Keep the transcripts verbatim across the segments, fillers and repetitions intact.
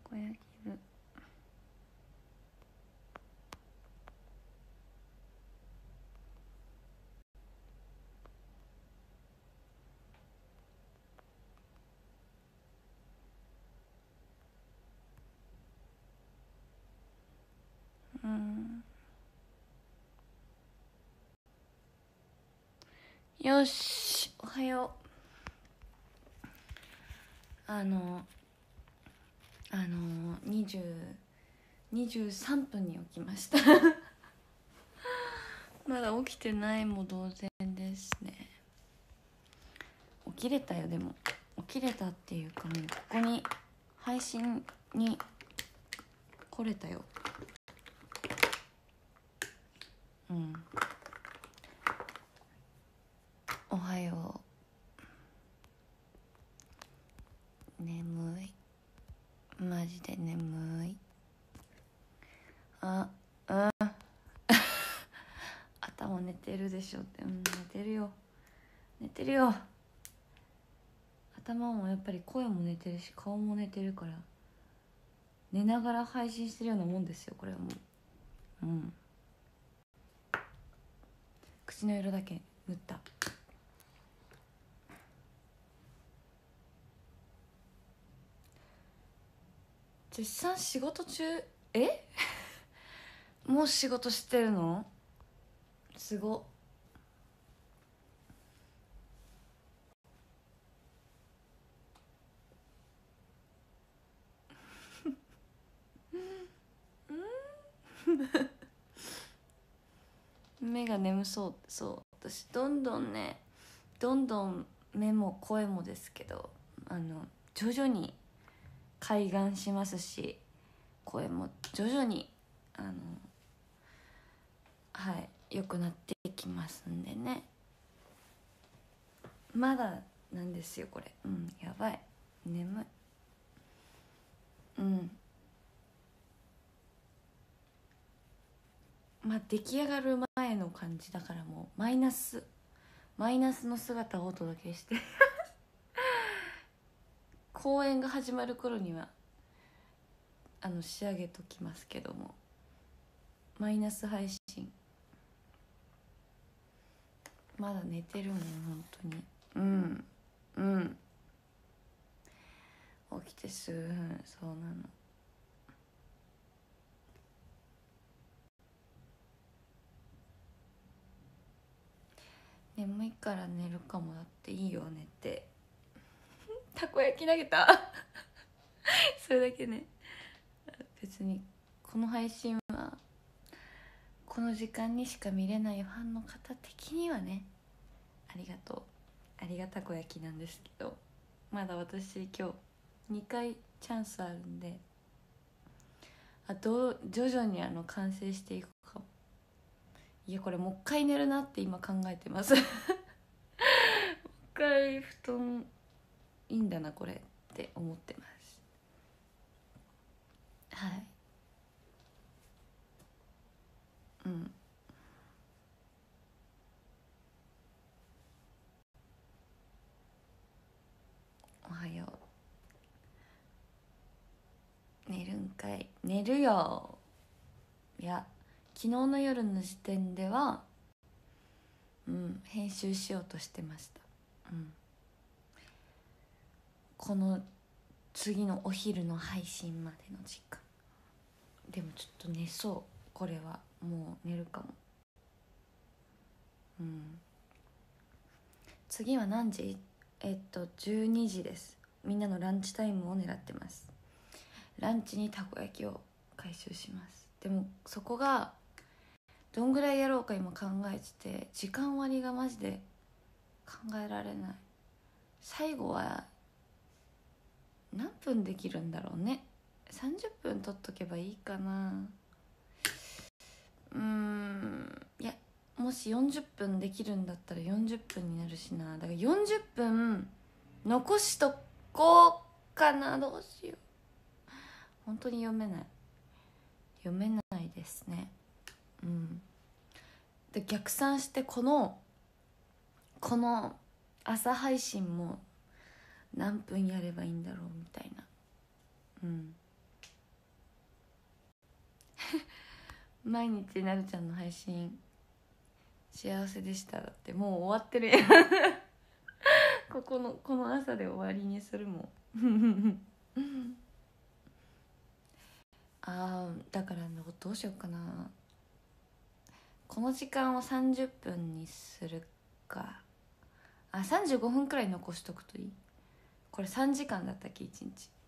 こ焼きる。うん、よし、おはよう。あのあのにじゅう、にじゅうさんぷんに起きましたまだ起きてないも同然ですね。起きれたよ。でも起きれたっていうか、もうここに配信に来れたよ。うん、おはよう。眠い、マジで眠い。あ、うん頭寝てるでしょって。うん、寝てるよ、寝てるよ。頭もやっぱり声も寝てるし顔も寝てるから、寝ながら配信してるようなもんですよこれはもう。うん、口の色だけ塗った。絶賛仕事中？えもう仕事してるの？すごっ目が眠そう。そう私どんどんね、どんどん目も声もですけど、あの徐々に開眼しますし、声も徐々にあのはい良くなっていきますんでね。まだなんですよこれ。うん、やばい、眠い。うん、まあ出来上がる前の感じだから、もうマイナスマイナスの姿をお届けして公演が始まる頃にはあの仕上げときますけども、マイナス配信。まだ寝てるもん本当に。うんうん起きて数分。そうなの。眠いから寝るかも。だっていいよ寝て。たこ焼き投げたそれだけね。別にこの配信はこの時間にしか見れないファンの方的にはね、ありがとう、ありがたこ焼きなんですけど、まだ私今日にかいチャンスあるんで、あと徐々にあの完成していくかも。いやこれもう一回寝るなって今考えてますもう一回布団いいんだなこれって思ってます。はい。うん、おはよう。寝るんかい。寝るよ。いや昨日の夜の時点ではうん編集しようとしてました。うん、この次のお昼の配信までの時間。でもちょっと寝そう。これはもう寝るかも。うん、次は何時？えっとじゅうにじです。みんなのランチタイムを狙ってます。ランチにたこ焼きを回収します。でもそこがどんぐらいやろうか今考えてて、時間割がマジで考えられない。最後は何分できるんだろうね。さんじゅっぷん取っとけばいいかな。うーんいやもしよんじゅっぷんできるんだったらよんじゅっぷんになるしな。だからよんじゅっぷん残しとこうかな。どうしよう。本当に読めない読めないですね。うんで逆算して、このこの朝配信も何分やればいいんだろうみたいな。うん毎日なるちゃんの配信幸せでしただってもう終わってるやんここのこの朝で終わりにするもんあーだからどうしようかな、この時間をさんじゅっぷんにするか、あさんじゅうごふんくらい残しとくといい。これさんじかんだったっけいちにち。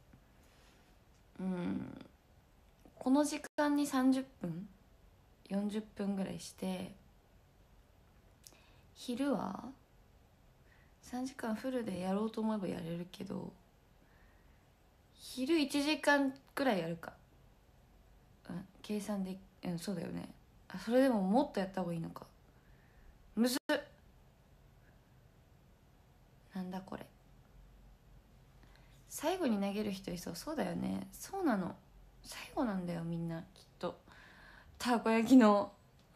うんこの時間にさんじゅっぷんよんじゅっぷんぐらいして、昼はさんじかんフルでやろうと思えばやれるけど、昼いちじかんくらいやるか、うん、計算で、うん、そうだよね。あそれでももっとやった方がいいのか、むずっ、なんだこれ、最後に投げる人いそう。そうだよね、そうなの、最後なんだよみんなきっと。たこ焼きの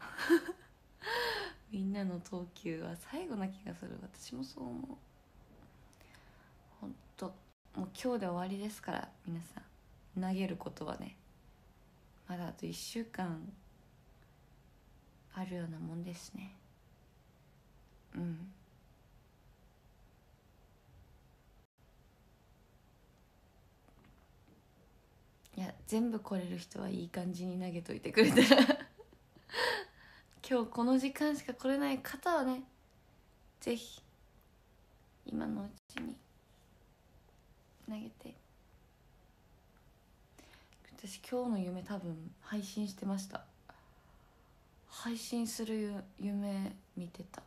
みんなの投球は最後な気がする。私もそう思う。ほんともう今日で終わりですから皆さん、投げることはねまだあといっしゅうかんあるようなもんですね。うんいや全部来れる人はいい感じに投げといてくれたら今日この時間しか来れない方はね、ぜひ今のうちに投げて。私今日の夢多分配信してました。配信する夢見てた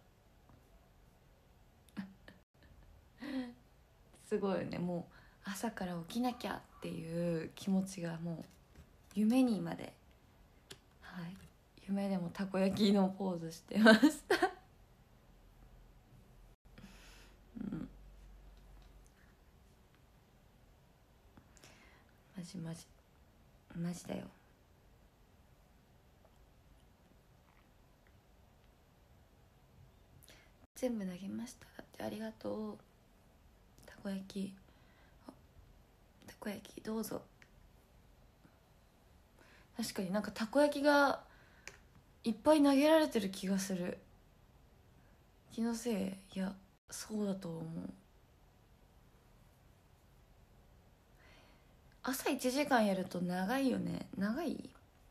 すごいよね、もう朝から起きなきゃっていう気持ちがもう夢にまで、はい夢でもたこ焼きのポーズしてましたうんマジマジマジだよ。全部投げました。だってありがとう。たこ焼き、たこ焼きどうぞ。確かになんかたこ焼きがいっぱい投げられてる気がする。気のせい？いやそうだと思う。朝いちじかんやると長いよね。長い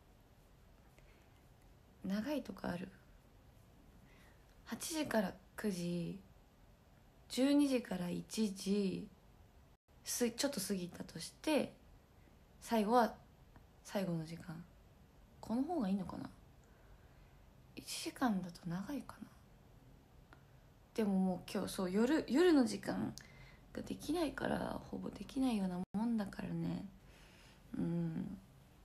長いとかある？はちじからくじ、じゅうにじからいちじすちょっと過ぎたとして、最後は最後の時間、この方がいいのかな。いちじかんだと長いかな。でももう今日そう夜夜の時間ができないから、ほぼできないようなもんだからね。うん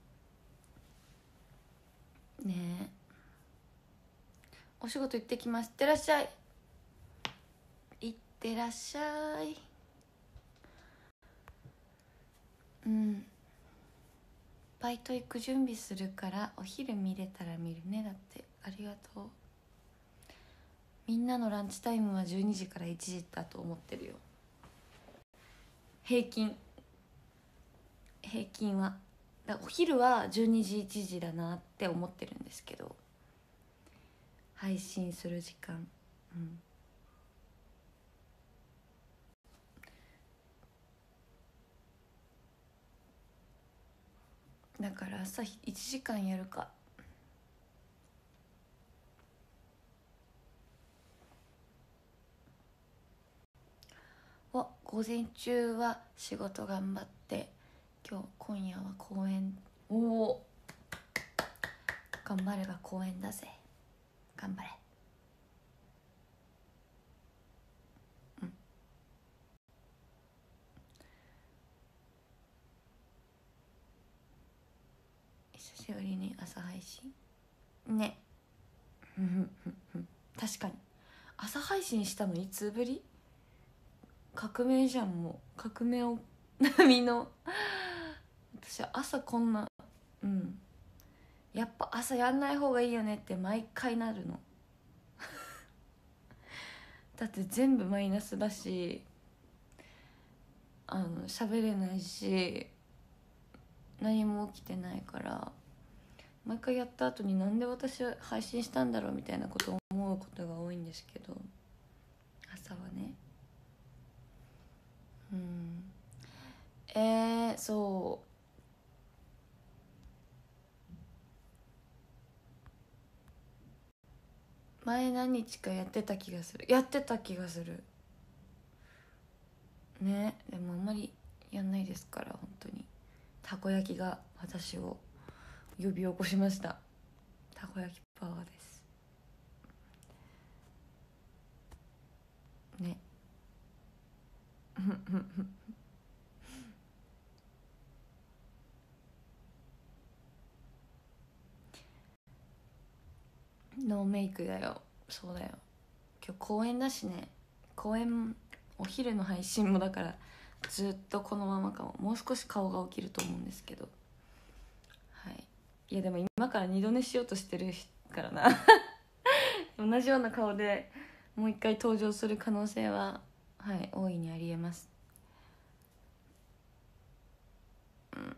ねえ、お仕事行ってきます。いってらっしゃい。いってらっしゃい。うんバイト行く準備するからお昼見れたら見るね。だってありがとう。みんなのランチタイムはじゅうにじからいちじだと思ってるよ。平均平均はだお昼はじゅうにじいちじだなって思ってるんですけど、配信する時間、うんだから朝いちじかんやるか。お午前中は仕事頑張って、今日今夜は公演。おお頑張れば公演だぜ。頑張れ。うん久しぶりに朝配信ね確かに朝配信したのいつぶり？革命じゃん。もう革命を波の私は朝こんな、うんやっぱ朝やんない方がいいよねって毎回なるのだって全部マイナスだし、あの喋れないし何も起きてないから、 毎回やった後になんで私は配信したんだろうみたいなことを思うことが多いんですけど、朝はね。うんえー、そう前何日かやってた気がするやってた気がするね。でもあんまりやんないですから。本当にたこ焼きが私を呼び起こしました。たこ焼きパワーですね。ノーメイクだよ。そうだよ。今日公演だしね。公演お昼の配信もだからずっとこのままかも。もう少し顔が起きると思うんですけど、はい。いやでも今から二度寝しようとしてるからな同じような顔でもう一回登場する可能性ははい大いにありえます。うん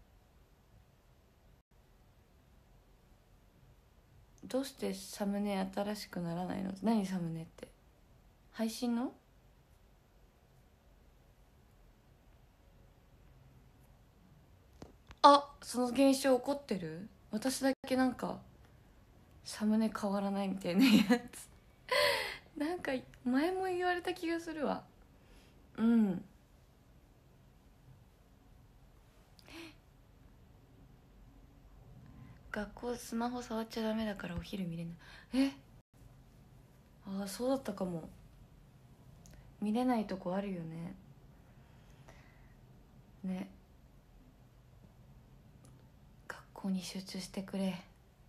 どうしてサムネ新しくならないの？何サムネって？配信の？あ、その現象起こってる？私だけなんかサムネ変わらないみたいなやつなんか前も言われた気がするわ。うん学校スマホ触っちゃダメだからお昼見れない。えああそうだったかも。見れないとこあるよね。ね学校に集中してくれ。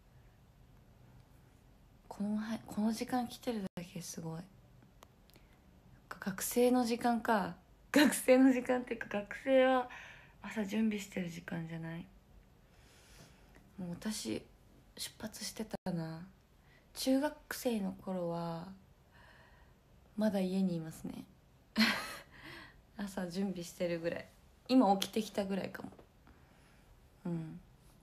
このはこの時間来てるだけすごい。学生の時間か。学生の時間っていうか学生は朝準備してる時間じゃない？もう私出発してたな。中学生の頃はまだ家にいますね朝準備してるぐらい。今起きてきたぐらいかも。うん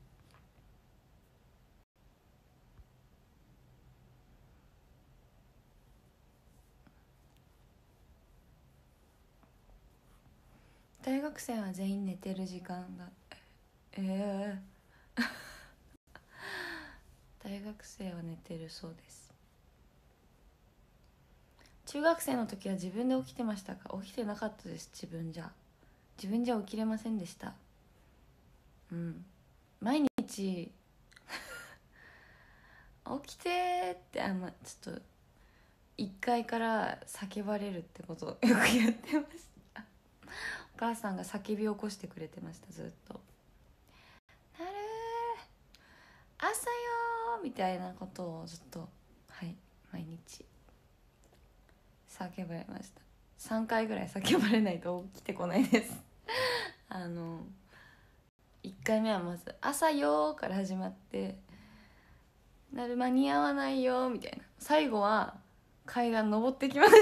大学生は全員寝てる時間だ。ええー、大学生は寝てるそうです。中学生の時は自分で起きてましたか？起きてなかったです。自分じゃ自分じゃ起きれませんでした。うん毎日起きてってあんまちょっといっかいから叫ばれるってことをよくやってましたお母さんが叫び起こしてくれてました。ずっとなるー朝よーみたいなことをずっとはい毎日叫ばれました。さんかいぐらい叫ばれないと起きてこないですあのいっかいめはまず「朝よ」から始まって「なる間に合わないよ」みたいな。最後は階段登ってきます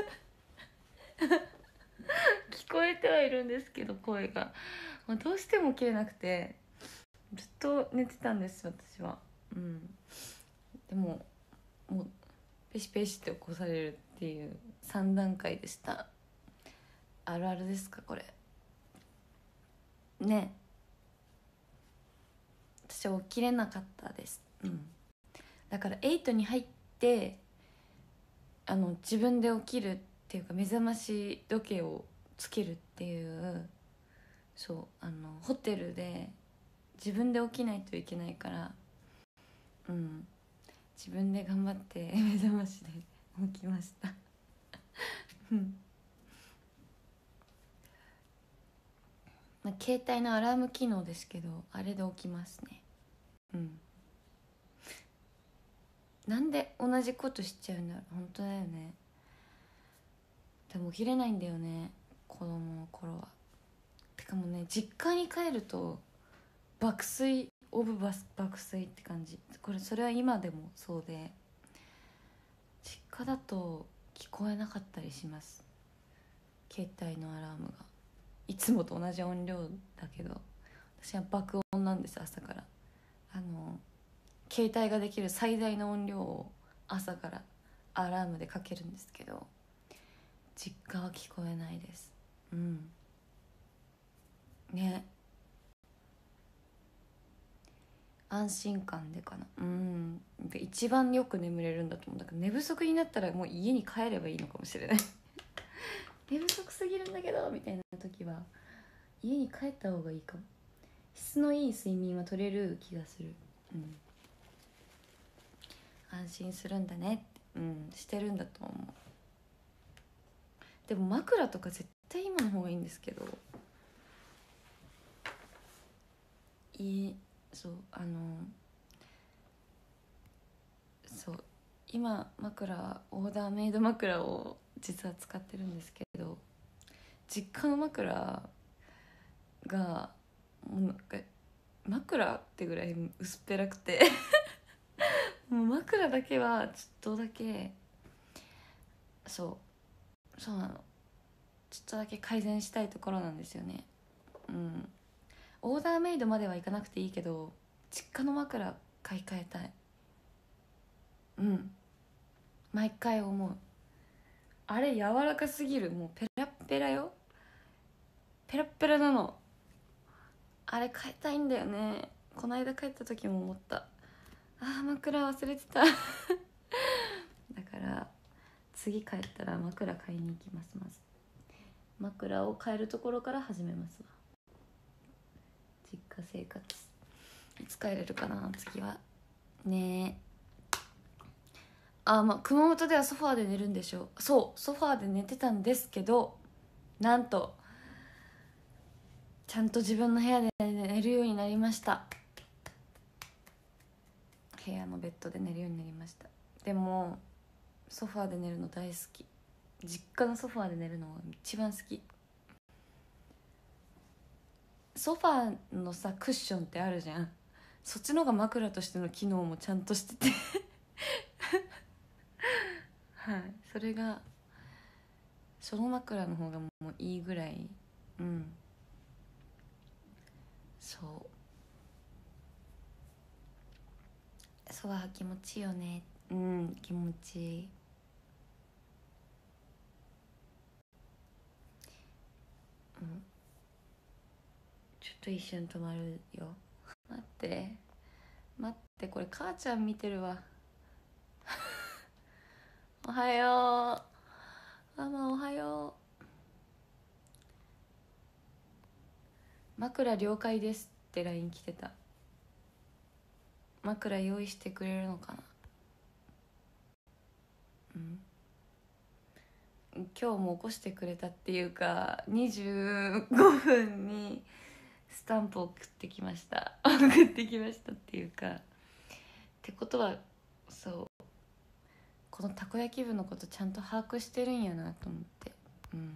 聞こえてはいるんですけど声が、まあ、どうしても起きれなくてずっと寝てたんです私は。うんでももうペシペシって起こされるっていうさん段階でした。あるあるですかこれね。私は起きれなかったです。うんだからエイトに入ってあの自分で起きるっていうか目覚まし時計をつけるっていうそうあのホテルで自分で起きないといけないからうん自分で頑張って目覚ましで起きましたまあ携帯のアラーム機能ですけどあれで起きますね。うんなんで同じことしちゃうんだろう。本当だよね。でも起きれないんだよね子供の頃は。てかもうね実家に帰ると爆睡オブバス爆睡って感じ。これそれは今でもそうで実家だと聞こえなかったりします。携帯のアラームがいつもと同じ音量だけど私は爆音なんです朝から。 あの携帯ができる最大の音量を朝からアラームでかけるんですけど、実家は聞こえないです。うんね、安心感でかな。うん一番よく眠れるんだと思う。だから寝不足になったらもう家に帰ればいいのかもしれない寝不足すぎるんだけどみたいな時は家に帰った方がいいかも。質のいい睡眠は取れる気がする。うん安心するんだねって、うんしてるんだと思う。でも枕とか絶対今の方がいいんですけど、いいそうあのそう今枕オーダーメイド枕を実は使ってるんですけど、実家の枕がもうなんか枕ってぐらい薄っぺらくてもう枕だけはちょっとだけそうそうなのちょっとだけ改善したいところなんですよね。うんオーダーメイドまではいかなくていいけど実家の枕買い替えたい。うん毎回思う。あれ柔らかすぎる。もうペラッペラよ。ペラッペラなの。あれ変えたいんだよね。この間帰った時も思った。あー枕忘れてただから次帰ったら枕買いに行きます。まず枕を変えるところから始めますわ。実家生活いつ帰れるかな次はねえ。あまあ熊本ではソファーで寝るんでしょう。そうソファーで寝てたんですけど、なんとちゃんと自分の部屋で寝るようになりました。部屋のベッドで寝るようになりました。でもソファーで寝るの大好き。実家のソファーで寝るのが一番好き。ソファーのさクッションってあるじゃん。そっちの方が枕としての機能もちゃんとしててはいそれがその枕の方がもういいぐらい。うんそうソファー気持ちいいよね。うん気持ちいい。うんちょっと一瞬止まるよ。待って待ってこれ母ちゃん見てるわおはようママおはよう。枕了解ですって ライン 来てた。枕用意してくれるのかな。うん今日も起こしてくれたっていうかにじゅうごふんにスタンプを送ってきました送ってきましたっていうかってことはそうこのたこ焼き部のことちゃんと把握してるんやなと思って。うん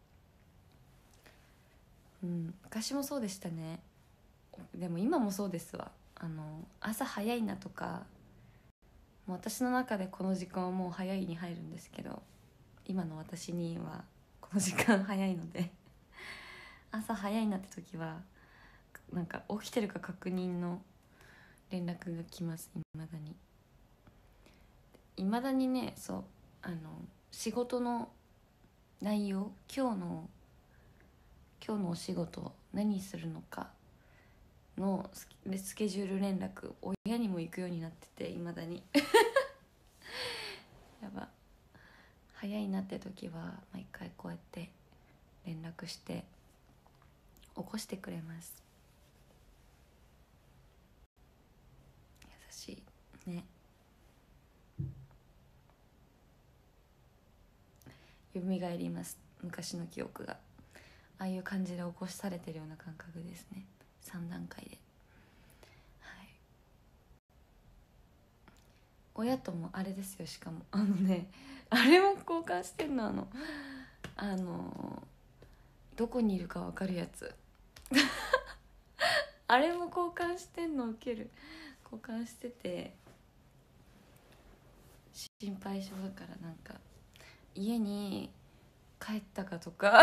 うん昔もそうでしたね。でも今もそうですわ。あの朝早いなとかもう私の中でこの時間はもう早いに入るんですけど、今の私にはこの時間早いので朝早いなって時はなんか起きてるか確認の連絡が来ます。いまだにいまだにね。そうあの仕事の内容今日の今日のお仕事何するのかのスケスケジュール連絡親にも行くようになってていまだにやば早いなって時は毎回こうやって連絡して起こしてくれます。優しいね。蘇ります昔の記憶が。ああいう感じで起こされてるような感覚ですね。さん段階で。はい親ともあれですよ。しかもあのねあれも交換してんの。あのあのどこにいるか分かるやつあれも交換してんの。ウケる。交換してて心配性だからなんか家に帰ったかとか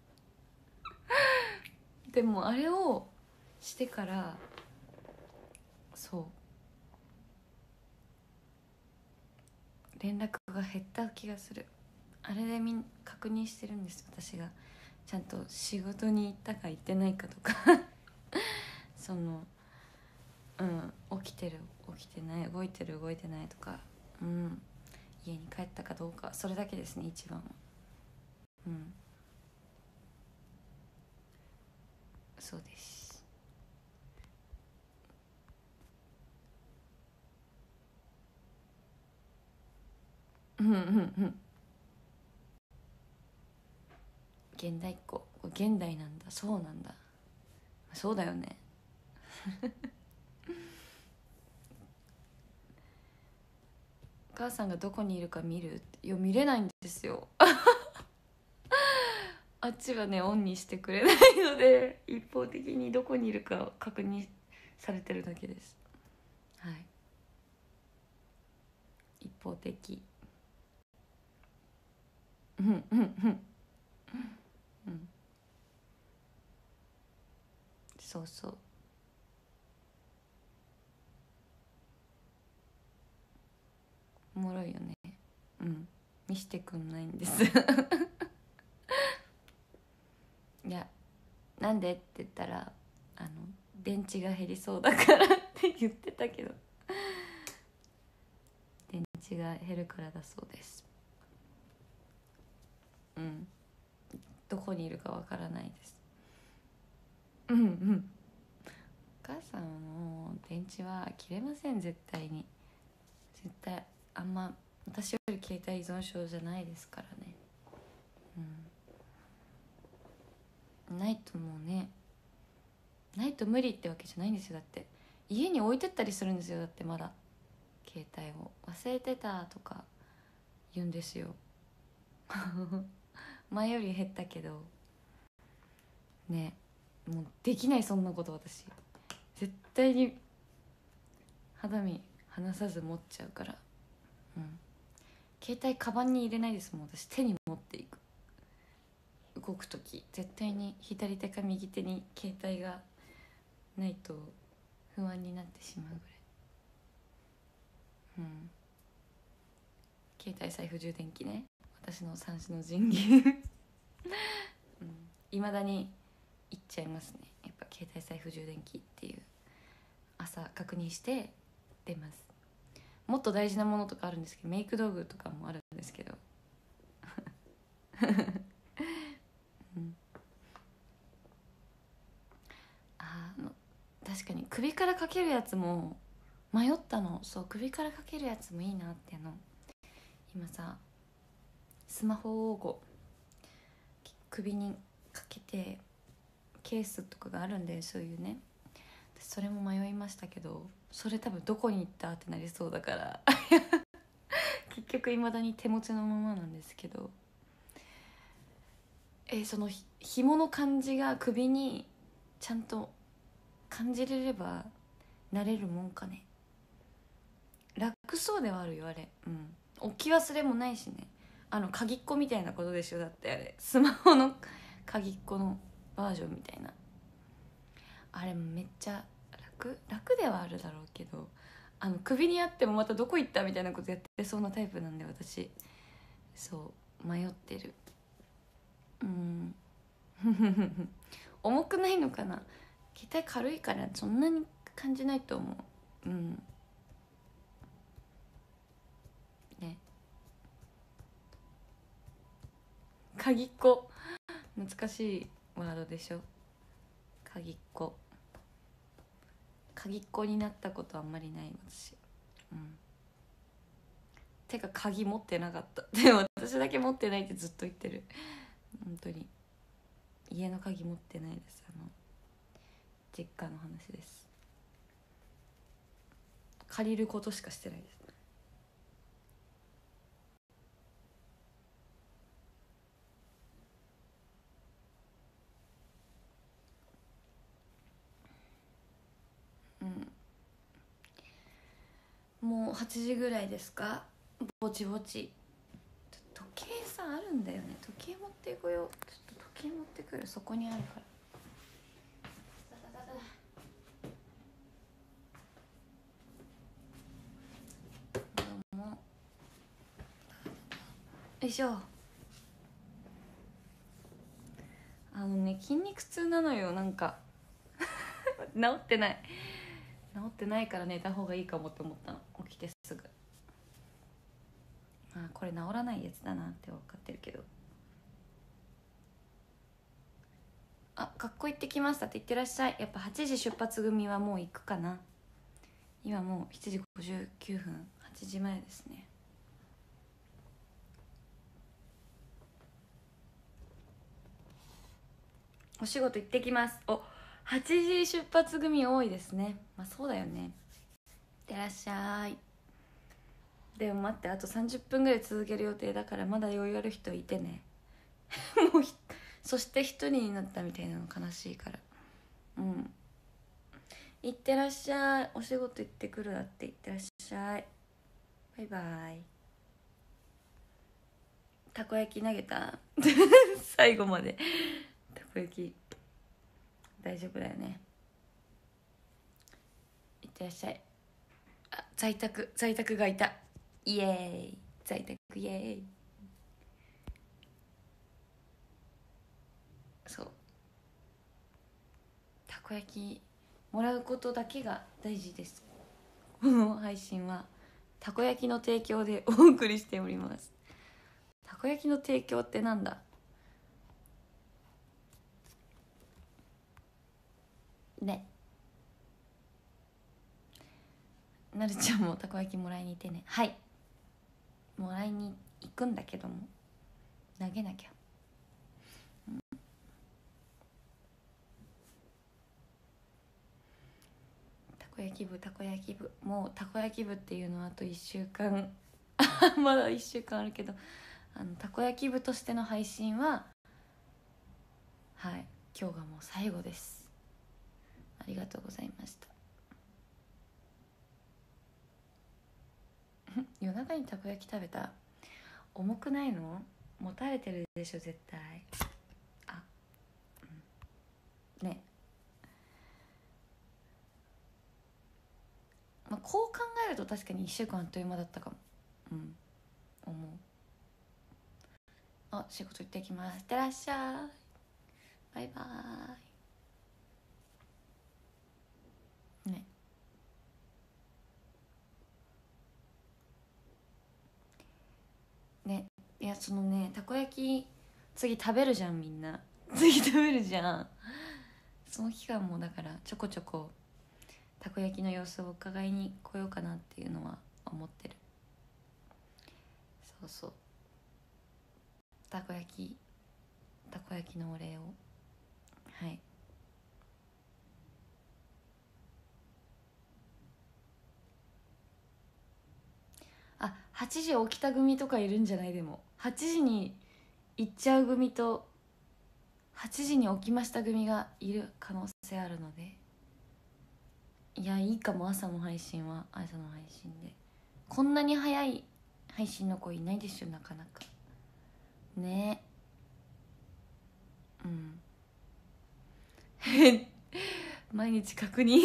でもあれをしてからそう連絡が減った気がする。あれでみん確認してるんです、私がちゃんと仕事に行ったか行ってないかとかそのうん起きてる起きてない動いてる動いてないとか、うん家に帰ったかどうか、それだけですね一番は。うんそうです。うんうんうん現代っ子、現代なんだ、そうなんだ、そうだよねお母さんがどこにいるか見るって、いや見れないんですよあっちはねオンにしてくれないので一方的にどこにいるか確認されてるだけです。はい、一方的。うんうんうんうんそうそう、おもろいよね。うん見してくんないんですいやなんでって言ったら、あの電池が減りそうだからって言ってたけど電池が減るからだそうです。うんどこにいるかわからないです。うんうんお母さんの電池は切れません絶対に。絶対あんま私より携帯依存症じゃないですからね。うんないともうね、ないと無理ってわけじゃないんですよ。だって家に置いてったりするんですよ。だってまだ携帯を忘れてたとか言うんですよ前より減ったけどね、もうできないそんなこと。私絶対に肌身離さず持っちゃうから。うん携帯カバンに入れないですもん私。手に持っていく、動く時絶対に左手か右手に携帯がないと不安になってしまうぐらい。うん携帯財布充電器ね、私の三種の神器いま、うん、だに言っちゃいますね。やっぱ携帯財布充電器っていう朝確認して出ます。もっと大事なものとかあるんですけど、メイク道具とかもあるんですけどうん、あの確かに首からかけるやつも迷ったの。そう首からかけるやつもいいなっていうの。今さスマホをこう首にかけてケースとかがあるんで、そういうね、それも迷いましたけど、それ多分どこに行ったってなりそうだから結局いまだに手持ちのままなんですけど、えーそのひ紐の感じが首にちゃんと感じれれば慣れるもんかね。楽そうではあるよあれ。うん置き忘れもないしね。あの鍵っ子みたいなことでしょ。だってあれスマホの鍵っ子のバージョンみたいな。あれめっちゃ楽楽ではあるだろうけど、あの首にあってもまたどこ行ったみたいなことやってそうなタイプなんで私。そう迷ってる。うん重くないのかな。携帯軽いからそんなに感じないと思う。うんね鍵っ子難しいワードでしょ。鍵っ子鍵っ子になったことあんまりない私。うんてか鍵持ってなかったでも私だけ持ってないってずっと言ってる。本当に家の鍵持ってないです。あの実家の話です。借りることしかしてないです。うんもうはちじぐらいですか。ぼちぼち時計さあるんだよね。時計持ってこよう。ちょっと時計持ってくる。そこにあるから。 いしょ。あのね筋肉痛なのよ、なんか治ってない治ってないから寝た方がいいかもって思ったの、起きてすぐ。まあこれ治らないやつだなって分かってるけど。あ、学校行ってきましたって言ってらっしゃい。やっぱはちじ出発組はもう行くかな。今もうしちじごじゅうきゅうふん、はちじまえですね。お仕事行ってきます。お、はちじ出発組多いですね。まあそうだよね。いってらっしゃい。でも待って、あとさんじゅっぷんぐらい続ける予定だからまだ余裕ある人いてねもうそして一人になったみたいなの悲しいから。うん、いってらっしゃい。お仕事行ってくるだって。いってらっしゃい。バイバイ。たこ焼き投げた最後までたこ焼き大丈夫だよね。いってらっしゃい。あ、在宅在宅がいた。イエーイ、在宅イエーイ。そう、たこ焼きもらうことだけが大事です。この配信はたこ焼きの提供でお送りしております。たこ焼きの提供ってなんだね。なるちゃんもたこ焼きもらいに行ってね。はい、もらいに行くんだけども投げなきゃ。たこ焼き部、たこ焼き部、もうたこ焼き部っていうのはあといっしゅうかんまだいっしゅうかんあるけど、あのたこ焼き部としての配信ははい今日がもう最後です。ありがとうございました夜中にたこ焼き食べた。重くないの？もたれてるでしょ絶対。あ、うん、ね、まあ、こう考えると確かにいっしゅうかんあっという間だったかも。うん思う。あ、仕事行ってきます。いってらっしゃい。バイバーイね。ね、いやそのねたこ焼き次食べるじゃんみんな次食べるじゃん。その期間もだからちょこちょこたこ焼きの様子を伺いに来ようかなっていうのは思ってる。そうそう、たこ焼きたこ焼きのお礼を。はい、あ、はちじ起きた組とかいるんじゃない？でもはちじに行っちゃう組とはちじに起きました組がいる可能性あるので、いやいいかも。朝の配信は朝の配信でこんなに早い配信の子いないでしょなかなかね。うん毎日確認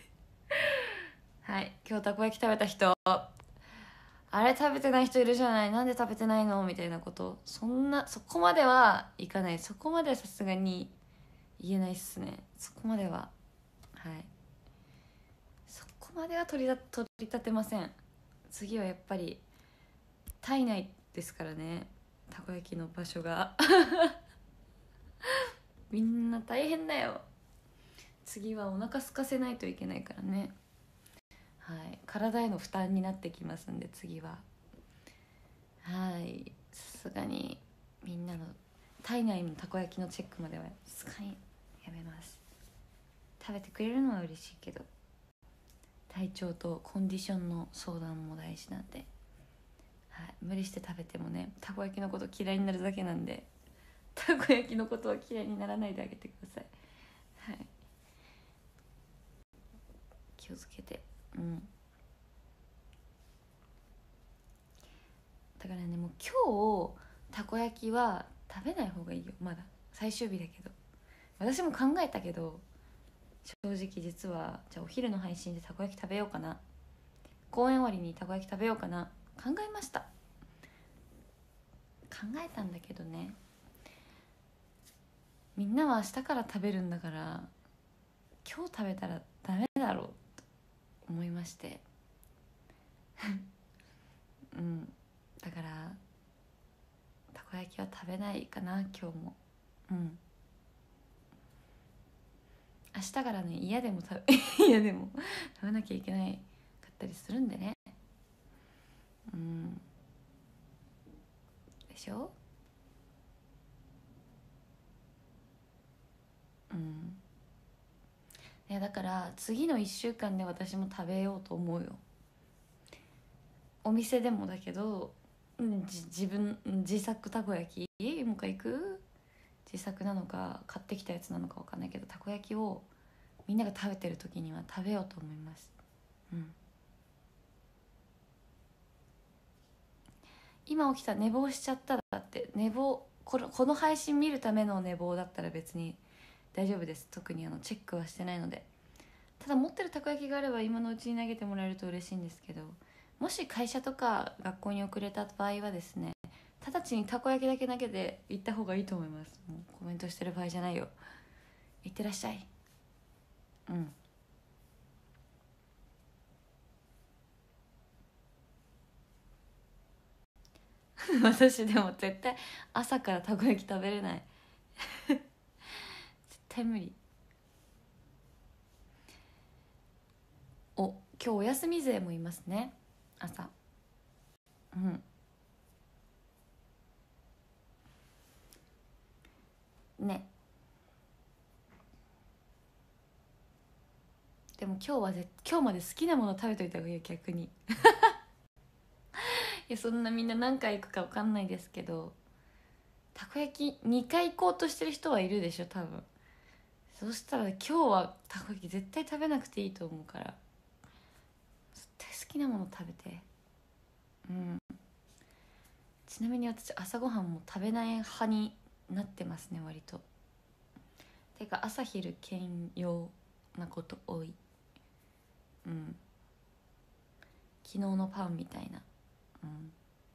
はい、今日たこ焼き食べた人、あれ食べてない人いるじゃない、なんで食べてないのみたいなこと、そんなそこまではいかない。そこまではさすがに言えないっすね。そこまでは、はい、そこまでは取りだ取り立てません。次はやっぱり体内ですからね、たこ焼きの場所がみんな大変だよ。次はお腹空かせないといけないからね。はい、体への負担になってきますんで次は。はい、さすがにみんなの体内のたこ焼きのチェックまではさすがにやめます。食べてくれるのは嬉しいけど体調とコンディションの相談も大事なんで、はい、無理して食べてもねたこ焼きのこと嫌いになるだけなんで、たこ焼きのことは嫌いにならないであげてください。はい、気をつけて。うん、だからねもう今日たこ焼きは食べない方がいいよ。まだ最終日だけど。私も考えたけど正直実はじゃあお昼の配信でたこ焼き食べようかな、公演終わりにたこ焼き食べようかな考えました。 考えたんだけどね、みんなは明日から食べるんだから今日食べたらダメだろうと思いましてうんだからたこ焼きは食べないかな今日も。うん明日からね嫌でも食べ嫌でも食べなきゃいけないかったりするんでね。うんでしょ。うんいやだから次のいっしゅうかんで私も食べようと思うよ。お店でもだけど、うん、じ自分自作たこ焼きもう一回行く。自作なのか買ってきたやつなのか分かんないけど、たこ焼きをみんなが食べてる時には食べようと思います。うん今起きた寝坊しちゃったらって寝坊このこの配信見るための寝坊だったら別に大丈夫です。特にあのチェックはしてないので。ただ持ってるたこ焼きがあれば今のうちに投げてもらえると嬉しいんですけど、もし会社とか学校に遅れた場合はですね、直ちにたこ焼きだけ投げて行った方がいいと思います。もうコメントしてる場合じゃないよ。いってらっしゃい。うん私でも絶対朝からたこ焼き食べれない絶対無理。お今日お休み勢もいますね朝。うんね。でも今日はぜ今日まで好きなもの食べといた方がいいよ逆にいやそんなみんな何回行くか分かんないですけど、たこ焼きにかい行こうとしてる人はいるでしょ多分。そしたら今日はたこ焼き絶対食べなくていいと思うから、絶対好きなもの食べて。うんちなみに私朝ごはんも食べない派になってますね割と。てか朝昼兼用なこと多い。うん昨日のパンみたいな。うん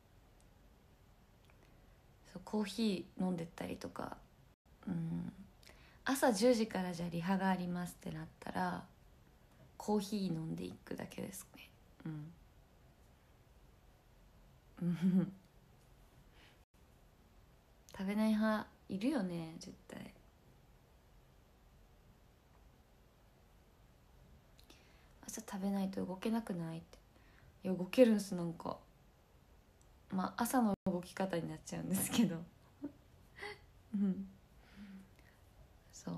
そうコーヒー飲んでったりとか。うん朝じゅうじからじゃあリハがありますってなったらコーヒー飲んでいくだけですね。うんうん食べない派いるよね絶対。朝食べないと動けなくないって。いや動けるんすなんか。まあ朝の動き方になっちゃうんですけどうんそう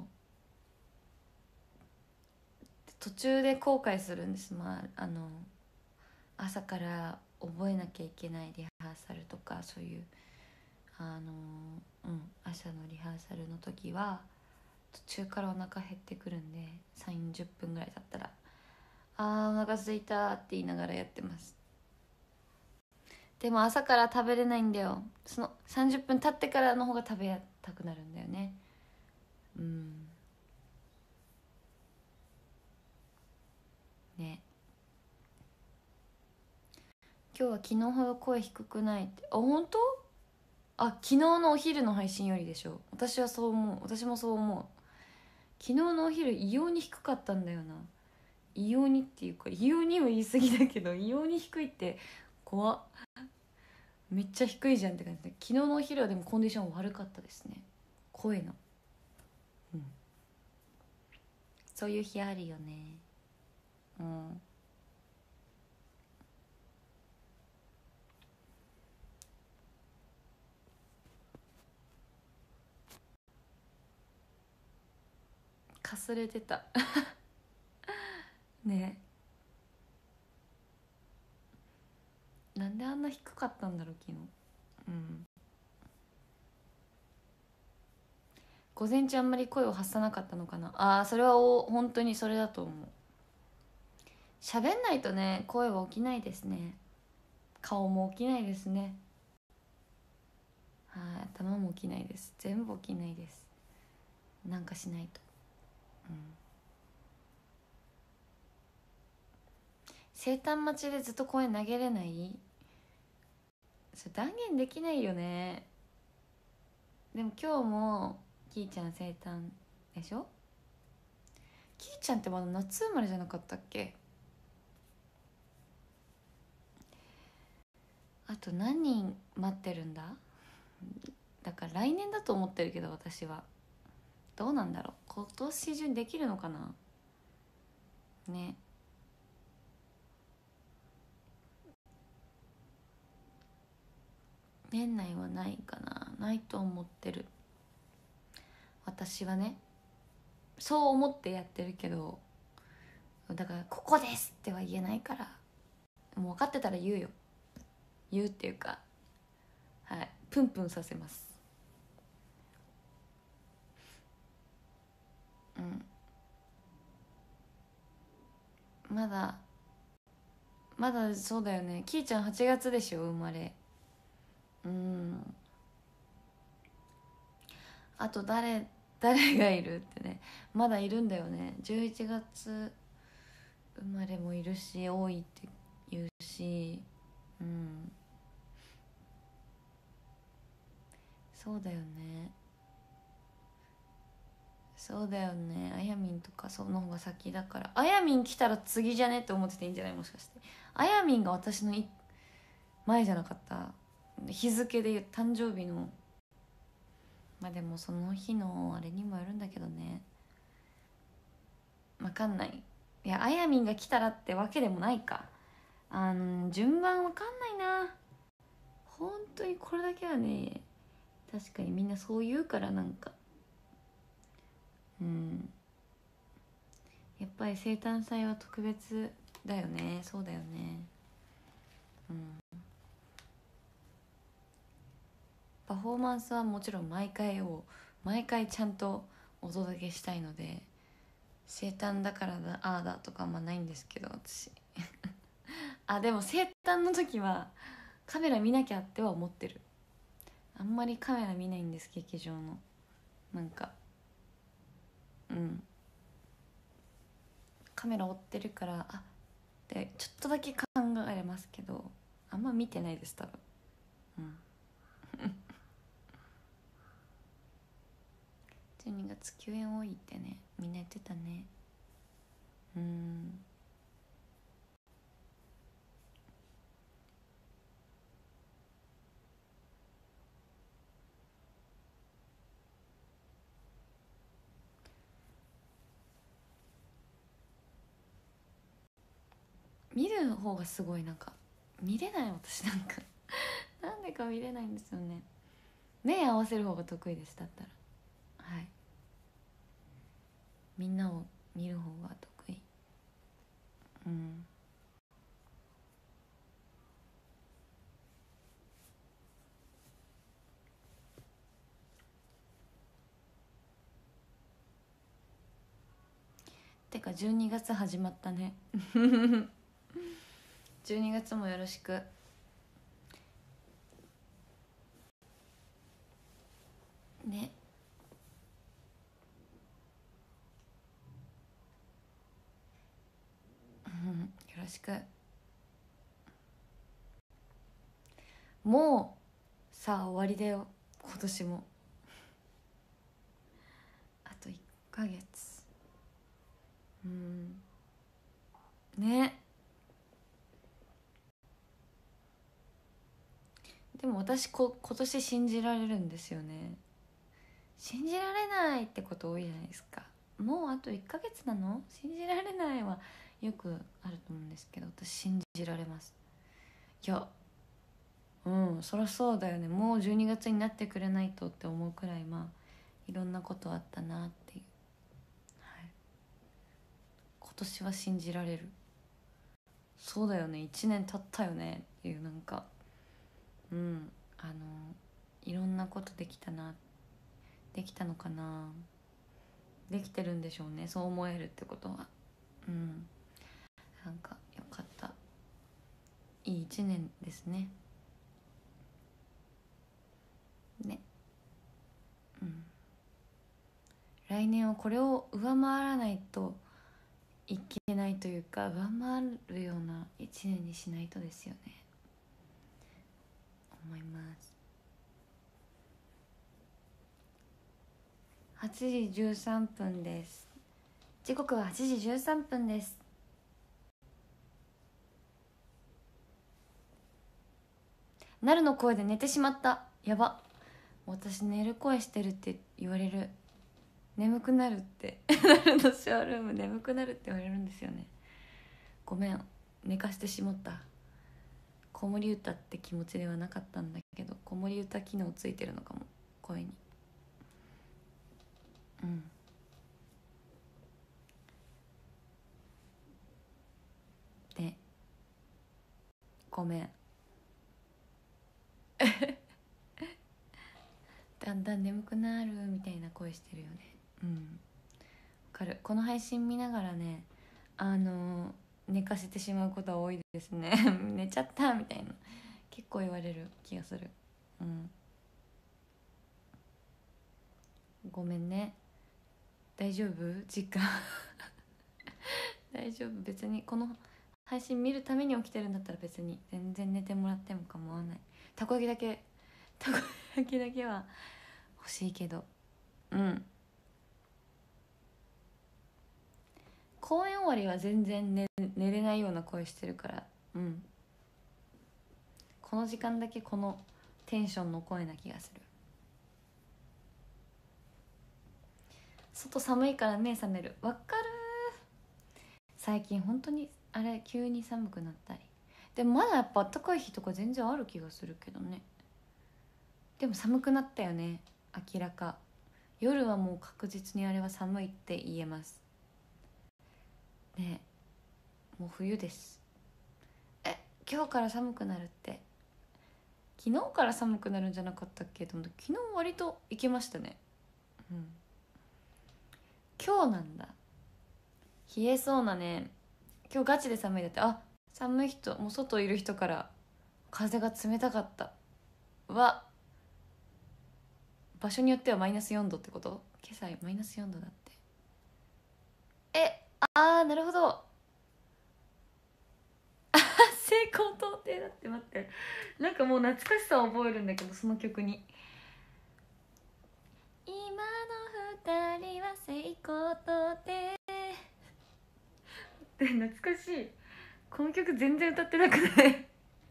途中で後悔するんです。まああの朝から覚えなきゃいけないリハーサルとかそういうあのうん朝のリハーサルの時は途中からお腹減ってくるんでさんじゅっぷんぐらい経ったらあーお腹空いたって言いながらやってます。でも朝から食べれないんだよ。そのさんじゅっぷん経ってからの方が食べたくなるんだよね。うんね。今日は昨日ほど声低くないって。あ本当？あ昨日のお昼の配信よりでしょ。私はそう思う。私もそう思う。昨日のお昼異様に低かったんだよな。異様にっていうか異様には言い過ぎだけど異様に低いって怖っ。めっちゃ低いじゃんって感じで。昨日のお昼はでもコンディション悪かったですね声の。うんそういう日あるよね。うんかすれてたね。なんであんな低かったんだろう昨日。うん午前中あんまり声を発さなかったのかな。あーそれはお本当にそれだと思う。喋んないとね声は起きないですね。顔も起きないですね。はい頭も起きないです。全部起きないです。なんかしないと。うん生誕待ちでずっと声投げれない。それ断言できないよね。 でも今日もきーちゃん生誕でしょ。きーちゃんってまだ夏生まれじゃなかったっけ。あと何人待ってるんだ。だから来年だと思ってるけど、私はどうなんだろう、今年中にできるのかなね。年内はないかな、ないと思ってる私はね。そう思ってやってるけど、だからここですっては言えないから、もう分かってたら言うよ。言うっていうか、はい、プンプンさせます。うん、まだまだそうだよね。きーちゃんはちがつでしょ生まれ。うん。あと誰誰がいるってね、まだいるんだよね。じゅういちがつ生まれもいるし、多いって言うし、うん、そうだよね。そうだよね。あやみんとかその方が先だから、あやみん来たら次じゃねって思ってていいんじゃない、もしかして。あやみんが私の前じゃなかった、日付で言う誕生日の。まあでもその日のあれにもよるんだけどね、分かんない。いや、あやみんが来たらってわけでもないか。あの順番分かんないな本当に。これだけはね、確かにみんなそう言うから、なんかうん、やっぱり生誕祭は特別だよね。そうだよね。うん、パフォーマンスはもちろん毎回を毎回ちゃんとお届けしたいので、生誕だからだああだとかあんまないんですけど、私あ、でも生誕の時はカメラ見なきゃっては思ってる。あんまりカメラ見ないんです、劇場の。なんかうんカメラ追ってるから、あってちょっとだけ考えますけど、あんま見てないです多分。うんじゅうにがつ休園多いってね、みんな言ってたね。うん。見る方がすごい、なんか見れない私なんかなんでか見れないんですよね。目合わせる方が得意です、だったら。はい、みんなを見る方が得意。うん。てかじゅうにがつ始まったねじゅうにがつもよろしくね。うんよろしく。もうさあ終わりだよ今年も。あといっかげつ。うんね。でも私こ今年信じられるんですよね。信じられないってこと多いじゃないですか。もうあといっかげつなの、信じられないはよくあると思うんですけど、私信じられます。いや、うんそりゃそうだよね。もうじゅうにがつになってくれないとって思うくらい、まあいろんなことあったなっていう、はい、今年は信じられる。そうだよね、いちねん経ったよねっていう、なんかうんあのいろんなことできたな、できたのかな、できてるんでしょうね、そう思えるってことは。うんなんかよかった、いい一年ですね。ね。うん来年はこれを上回らないといけないというか、上回るような一年にしないとですよね、思います。 はちじじゅうさんぷんです。時刻ははちじじゅうさんぷんです。なるの声で寝てしまった。やば、私寝る声してるって言われる。眠くなるってなるのショールーム眠くなるって言われるんですよね。ごめん、寝かしてしまった。子守歌って気持ちではなかったんだけど、子守歌機能ついてるのかも、声に。うんで、ごめんだんだん眠くなるみたいな声してるよね。うん、わかる。この配信見ながらね、あの寝かせてしまうことは多いですね寝ちゃったみたいな結構言われる気がする。うん、ごめんね。大丈夫？時間大丈夫。別にこの配信見るために起きてるんだったら別に全然寝てもらっても構わない。たこ焼きだけたこ焼きだけは欲しいけど。うん公演終わりは全然 寝, 寝れないような声してるから。うん、この時間だけこのテンションの声な気がする。外寒いから目覚める。わかる。最近本当にあれ急に寒くなったり。でもまだやっぱ暖かい日とか全然ある気がするけどね。でも寒くなったよね、明らか。夜はもう確実にあれは寒いって言えますね。もう冬です。え、今日から寒くなるって。昨日から寒くなるんじゃなかったっけと思って、昨日割といけましたね。うん、今日なんだ。冷えそうなね。今日ガチで寒いだって。あ、寒い人、もう外いる人から風が冷たかった。は場所によってはマイナスよんどってこと？今朝マイナスよんどだって。え、あーなるほど成功到底だって。待って、なんかもう懐かしさを覚えるんだけど、その曲に。今の二人は成功到底って懐かしい。この曲全然歌ってなくない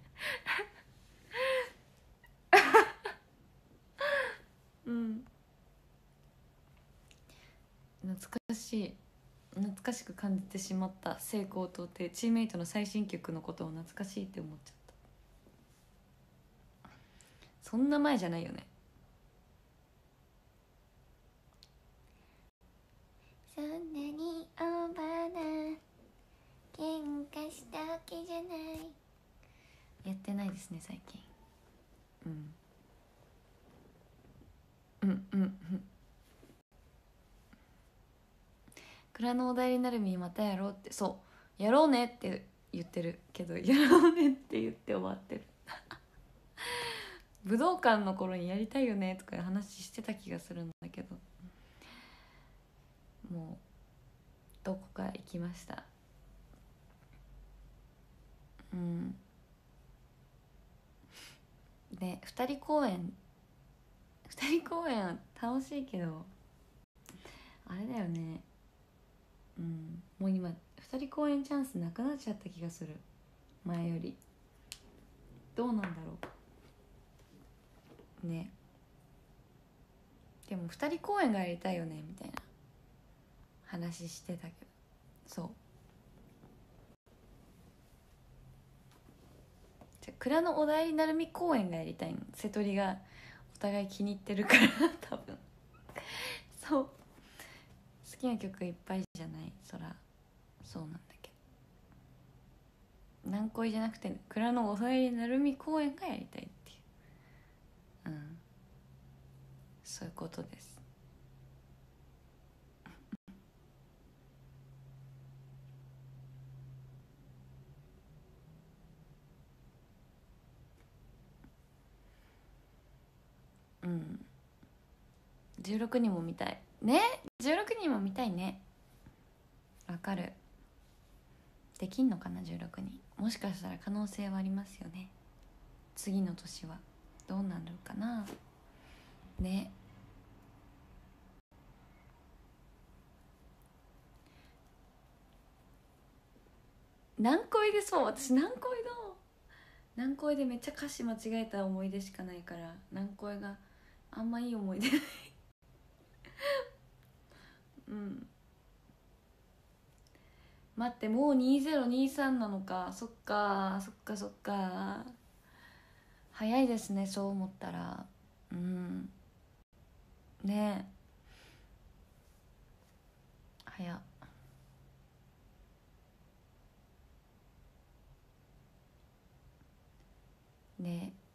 うん懐かしい。懐かしく感じてしまった。成功到底、チームメイトの最新曲のことを懐かしいって思っちゃった。そんな前じゃないよね。そんなにオーバーな喧嘩したわけじゃない。やってないですね最近。うんうんうんうん。蔵のお題になるみまたやろうって。そうやろうねって言ってるけど、やろうねって言って終わってる武道館の頃にやりたいよねとか話してた気がするんだけど、もうどこか行きました。うんでふたり公演ふたり公演は楽しいけど、あれだよね。うんもう今ふたり公演チャンスなくなっちゃった気がする、前より。どうなんだろうね。でもふたり公演がやりたいよねみたいな話してたけど。そうじゃ蔵のお題なるみ公演がやりたいの。瀬戸りがお互い気に入ってるから多分そう好きな曲いっぱいじゃない。そらそうなんだけど、何恋じゃなくて蔵のお題なるみ公演がやりたいっていう、うんそういうことです。うんじゅうろくにんも見たいね。じゅうろくにんも見たいね。わかる。できんのかなじゅうろくにん。もしかしたら可能性はありますよね。次の年はどうなるかなね。 何恋で、そう私何恋の何恋でめっちゃ歌詞間違えた思い出しかないから、何恋があんまいい思い出ないうん、待ってもうにせんにじゅうさんなのか。そっかそっかそっか、早いですねそう思ったら。うんねえ、早っねえ。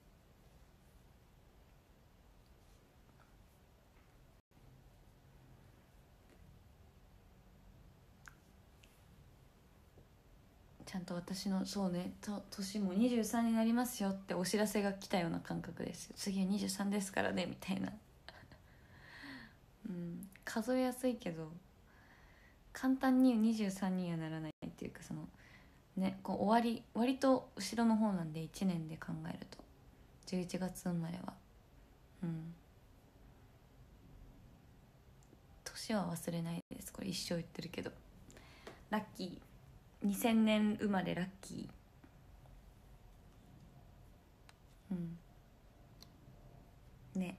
ちゃんと私のそうねと年もにじゅうさんになりますよってお知らせが来たような感覚ですよ。次はにじゅうさんですからねみたいなうん、数えやすいけど簡単ににじゅうさんにはならないっていうか、そのねこう終わり割と後ろの方なんでいちねんで考えるとじゅういちがつ生まれは、うん年は忘れないです。これ一生言ってるけどラッキー、にせんねん生まれラッキー。うんね、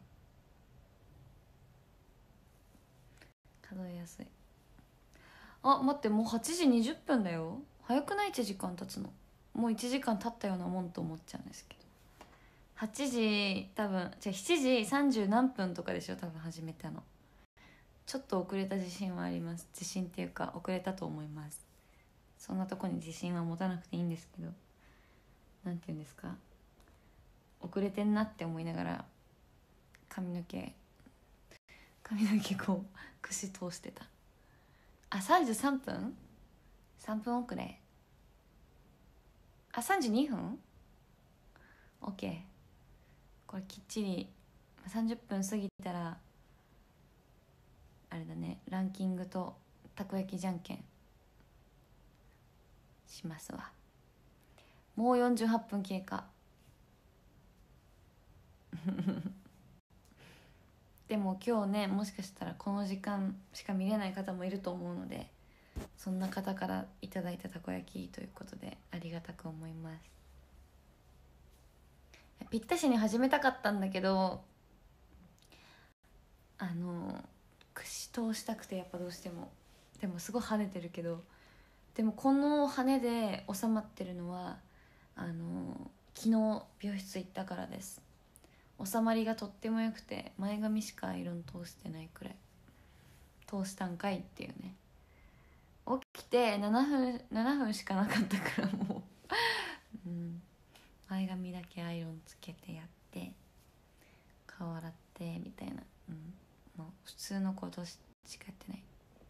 数えやすい。あ待って、もうはちじにじゅっぷんだよ。早くない？ いち 時間経つの。もういちじかん経ったようなもんと思っちゃうんですけど、はちじ多分じゃあしちじさんじゅう何分とかでしょ多分始めたの。ちょっと遅れた自信はあります。自信っていうか遅れたと思います。そんなとこに自信は持たなくていいんですけど、なんていうんですか、遅れてんなって思いながら髪の毛髪の毛こう串通してた。あさんじゅうさんぷん さん 分遅れ。あさんじゅうにふん OK。 これきっちりさんじゅっぷん過ぎたらあれだね、ランキングとたこ焼きじゃんけんしますわ。もうよんじゅうはっぷん経過でも今日ね、もしかしたらこの時間しか見れない方もいると思うので、そんな方からいただいたたこ焼きということでありがたく思います。ぴったしに始めたかったんだけど、あの串通したくてやっぱどうしても。でもすごい跳ねてるけど、でもこの跳ねで収まってるのはあの昨日美容室行ったからです。収まりがとっても良くて、前髪しかアイロン通してないくらい通したんかいっていうね。起きてななふんななふんしかなかったからもう、うん、前髪だけアイロンつけてやって顔洗ってみたいな、うん、もう普通のことしかやってない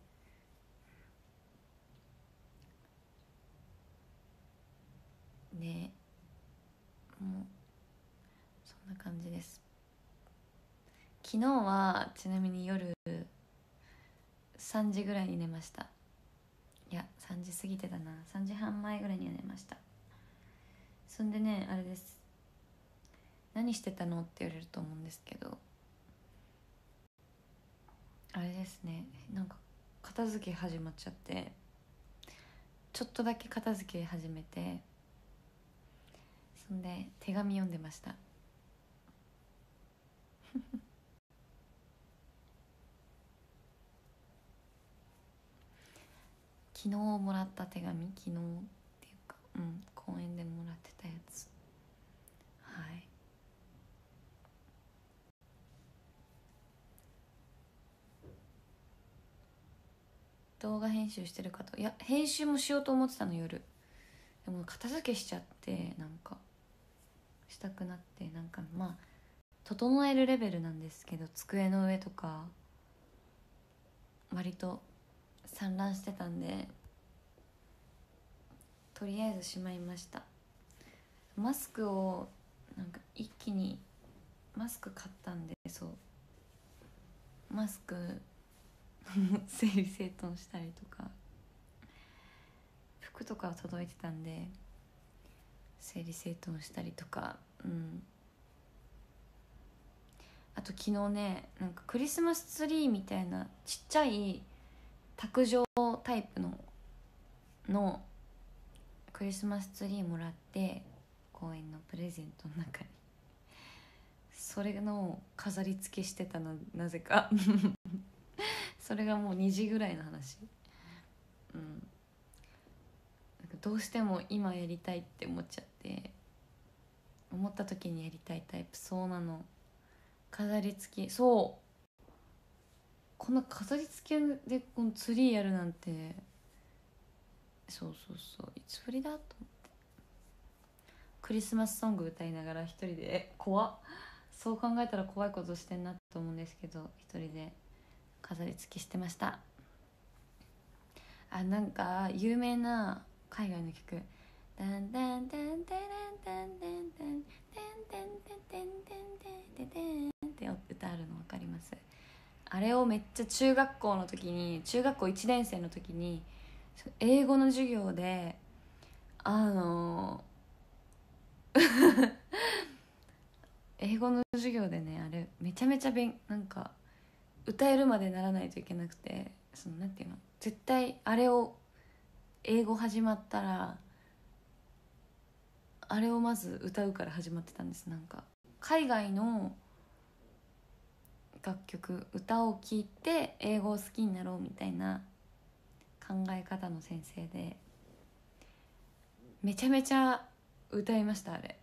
ね。もうそんな感じです。昨日はちなみに夜さんじぐらいに寝ました。いやさんじ過ぎてたな、さんじはんまえぐらいには寝ました。そんでね、あれです、何してたのって言われると思うんですけど、あれですね、なんか片付け始まっちゃって、ちょっとだけ片付け始めて、そんで手紙読んでました昨日もらった手紙、昨日っていうか、うん公園でもらってたやつ。はい、動画編集してる方、いや編集もしようと思ってたの夜。でも片付けしちゃって、なんかしたくなって、なんかまあ整えるレベルなんですけど、机の上とか割と散乱してたんで、とりあえずしまいました。マスクをなんか一気にマスク買ったんで、そうマスク整理整頓したりとか、服とかは届いてたんで整理整頓したりとか、うん。あと昨日ね、なんかクリスマスツリーみたいなちっちゃい卓上タイプののクリスマスツリーもらって公園のプレゼントの中にそれの飾り付けしてたの、なぜかそれがもうにじぐらいの話。うん、なんかどうしても今やりたいって思っちゃって、思った時にやりたいタイプ。そうなの、飾り付き。そうこんな飾り付けでこのツリーやるなんて、そうそうそう、いつぶりだと思って。クリスマスソング歌いながら一人で、怖っ、そう考えたら怖いことしてんなと思うんですけど、一人で飾り付けしてました。あ、なんか有名な海外の曲、ダンダンダンダンダンダンダンダンダンダンダンダンダンダンダンって歌あるの分かります？あれをめっちゃ中学校の時に、中学校いちねん生の時に英語の授業であの英語の授業でね、あれめちゃめちゃべんなんか歌えるまでならないといけなくて、そのなんていうの、絶対あれを英語始まったらあれをまず歌うから始まってたんです。なんか海外の楽曲、歌を聴いて英語を好きになろうみたいな考え方の先生で、めちゃめちゃ歌いましたあれ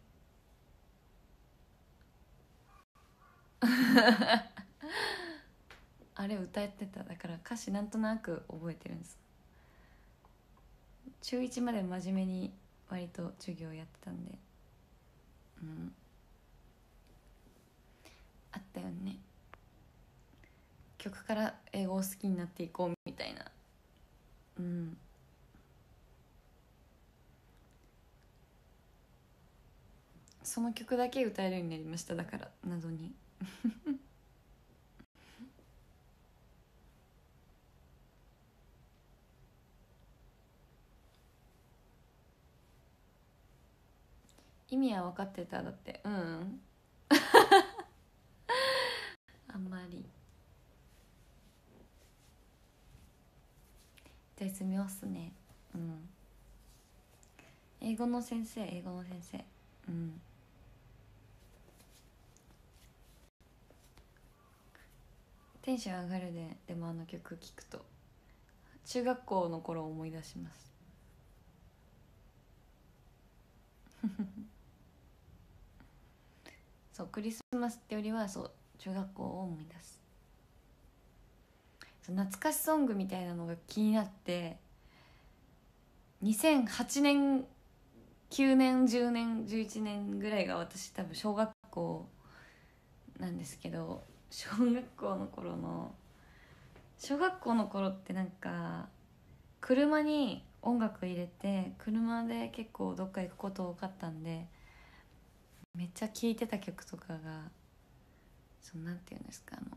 あれ歌ってた。だから歌詞なんとなく覚えてるんです。中いちまで真面目に割と授業やってたんで、うん、あったよね、曲から英語を好きになっていこうみたいな。うん、その曲だけ歌えるようになりました。だから謎に意味は分かってた。だってうん、うん、あんまり絶妙っすね。うん、英語の先生、英語の先生、うん、テンション上がるで。でもあの曲聴くと中学校の頃を思い出しますそう、クリスマスってよりはそう中学校を思い出す。そう、懐かしソングみたいなのが気になって、にせんはちねん、きゅうねん、じゅうねん、じゅういちねんぐらいが私多分小学校なんですけど、小学校の頃の小学校の頃ってなんか車に音楽入れて車で結構どっか行くこと多かったんで、めっちゃ聴いてた曲とかが、そのなんていうんですか、あの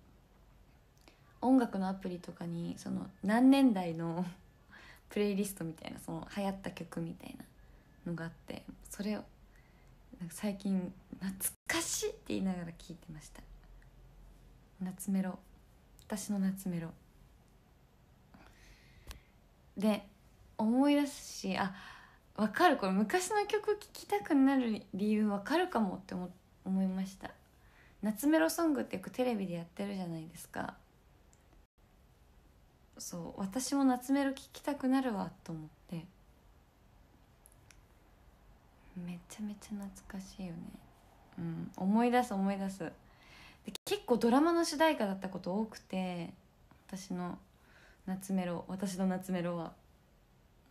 音楽のアプリとかにその何年代のプレイリストみたいな、その流行った曲みたいなのがあって、それをなんか最近懐かしいって言いながら聴いてました。夏メロ、私の夏メロで思い出すし、あ、分かる、これ昔の曲聴きたくなる理由分かるかもって思思いました。夏メロソングってよくテレビでやってるじゃないですか。そう、私も夏メロ聴きたくなるわと思って、めちゃめちゃ懐かしいよね。うん、思い出す思い出す。で結構ドラマの主題歌だったこと多くて、私の夏メロ私の夏メロは、うん、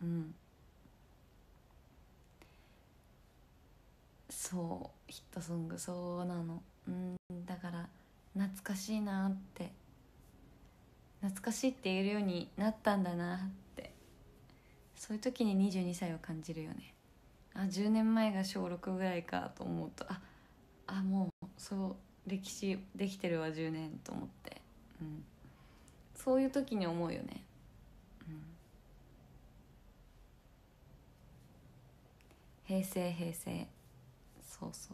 そうヒットソング、そうなの。うん、だから懐かしいなって、懐かしいって言えるようになったんだなって、そういう時ににじゅうにさいを感じるよね。あ、じゅうねんまえが小ろくぐらいかと思うと、ああもうそう歴史できてるわじゅうねんと思って、うん、そういう時に思うよね。うん、平成平成、そうそう、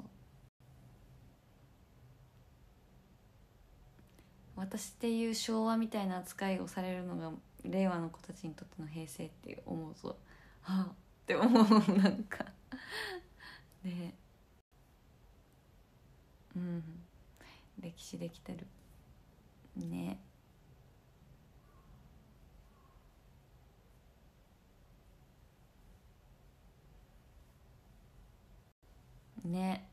私っていう昭和みたいな扱いをされるのが令和の子たちにとっての平成って思うと、あって思うなんかね。うん、歴史できてるね。ね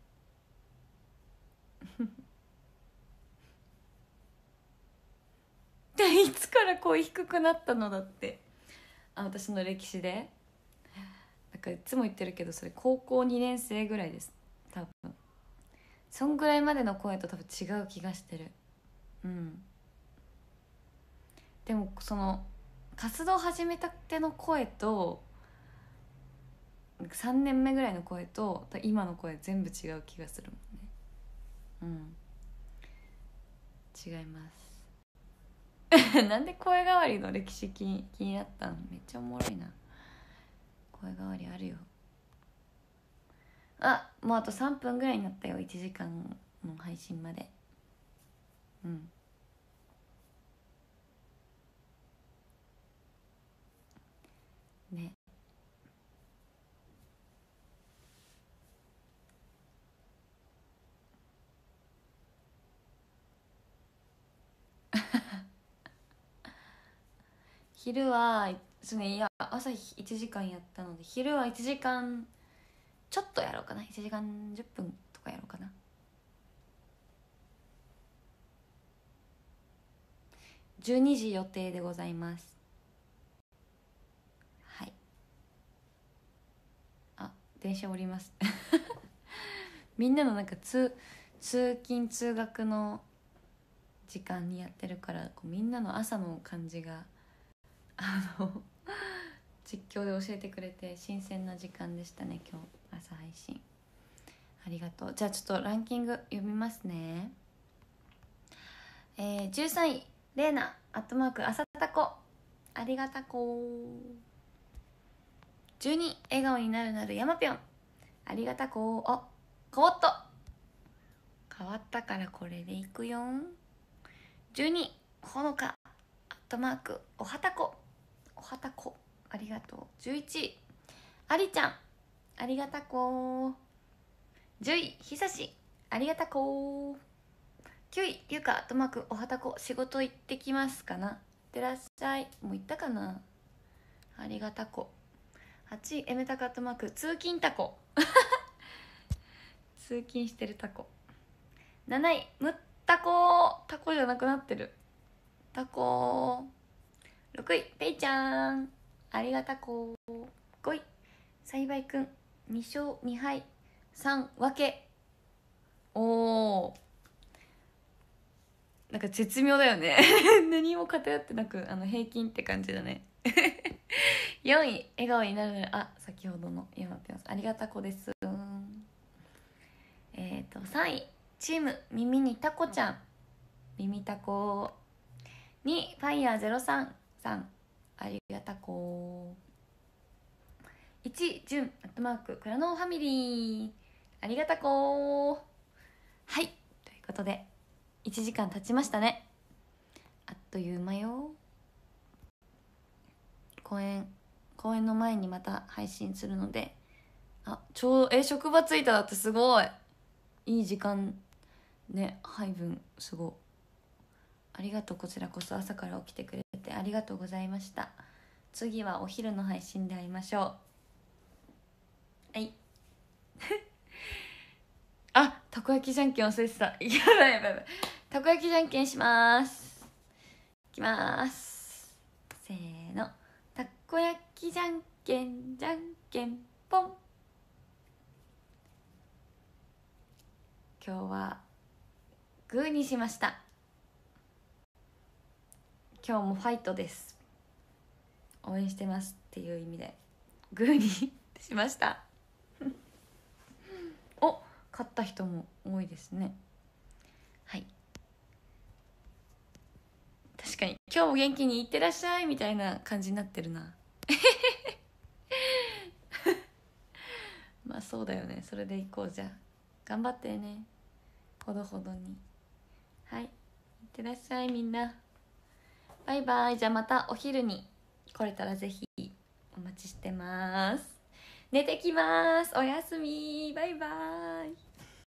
でいつから声低くなったのだって。あ、私の歴史でなんかいつも言ってるけど、それ高校にねん生ぐらいです多分。そんぐらいまでの声と多分違う気がしてる。うん。でもその活動始めたての声とさんねんめぐらいの声と今の声全部違う気がするもんね。うん、違いますなんで声変わりの歴史気に気になったの？めっちゃおもろいな。声変わりあるよ。あ、もうあとさんぷんぐらいになったよ、いちじかんの配信まで。うんね昼はそのいや朝いちじかんやったので、昼はいちじかんちょっとやろうかな。いちじかんじゅっぷんとかやろうかな。じゅうにじ予定でございます。はい。あ、電車降りますみんなのなんか通通勤通学の時間にやってるから、こうみんなの朝の感じがあの実況で教えてくれて新鮮な時間でしたね今日朝配信。ありがとう。じゃあちょっとランキング読みますね。えー、じゅうさんいレーナアットマーク朝たこ、ありがたこ。じゅうにい笑顔になるなる山ぴょん、ありがたこ。あ、変わった変わったからこれでいくよ。じゅうにいほのかアットマークおはたこ、おはたこありがとう。じゅういちいありちゃん、ありがたこ。じゅういひさし、ありがたこ。きゅういゆかアットマークおはたこ、仕事行ってきますかな、いってらっしゃい。もう行ったかな、ありがたこ。はちいエメタカアットマーク通勤タコ通勤してるタコ。なないむったこ、タコじゃなくなってるタコ。ろくいペイちゃん、ありがたこ。ごい栽培くん、に勝に敗さん分け。おー、なんか絶妙だよね何も偏ってなく、あの平均って感じだねよんい笑顔になるなら、あ、先ほどの山ぴょんさん、ありがたこです。えっ、ー、とさんいチーム耳にタコちゃん、耳タコ。にいファイヤーゼロさんさん、ありがたこ。いちいジュンアットマーククラノーファミリー、ありがたこ。はい、ということでいちじかん経ちましたね。あっという間よ。公演公演の前にまた配信するので、あ、ちょうどえ職場着いただってすごいいい時間ね、配分すごい。ありがとう。こちらこそ朝から起きてくれてありがとうございました。次はお昼の配信で会いましょう。はいあ、たこ焼きじゃんけん忘れてた。やばいやばいやばい。たこ焼きじゃんけんします。いきます、せーの。たこ焼きじゃんけんじゃんけんぽん。今日はグーにしました。今日もファイトです。応援してますっていう意味でグーにしましたお、勝った人も多いですね。はい、確かに今日も元気にいってらっしゃいみたいな感じになってるなまあそうだよね、それでいこう。じゃあ頑張ってね、ほどほどに。はい、いってらっしゃいみんな、バイバイ。じゃあまたお昼に来れたらぜひお待ちしてます。 寝てきます。おやすみ、バイバイ。